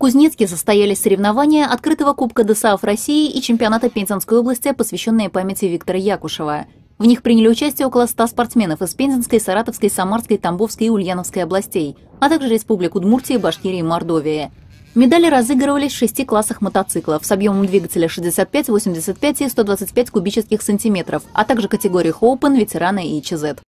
Кузнецке состоялись соревнования открытого Кубка ДСААФ России и чемпионата Пензенской области, посвященные памяти Виктора Якушева. В них приняли участие около 100 спортсменов из Пензенской, Саратовской, Самарской, Тамбовской и Ульяновской областей, а также республик Удмуртии, Башкирии и Мордовии. Медали разыгрывались в 6 классах мотоциклов с объемом двигателя 65, 85 и 125 кубических сантиметров, а также категориях Open, ветераны и ЧЗ.